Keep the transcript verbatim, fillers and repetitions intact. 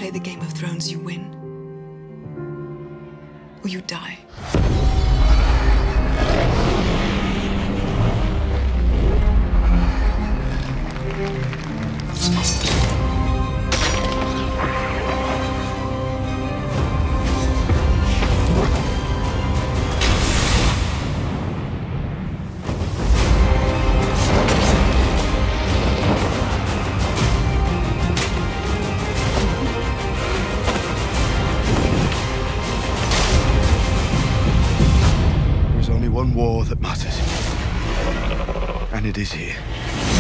play the Game of Thrones, you win. Or you die. There's only one war that matters, and it is here.